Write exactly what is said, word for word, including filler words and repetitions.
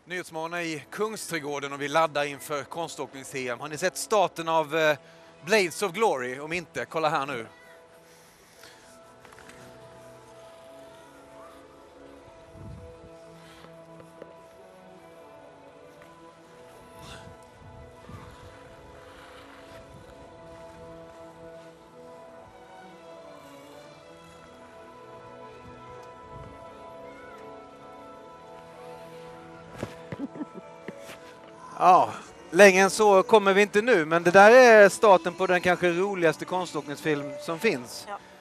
Nyhetsmorgon i Kungsträdgården och vi laddar inför konståknings-C M. Har ni sett starten av eh, Blades of Glory? Om inte, kolla här nu. Ja, längre än så kommer vi inte nu, men det där är starten på den kanske roligaste konståkningsfilm som finns. Ja.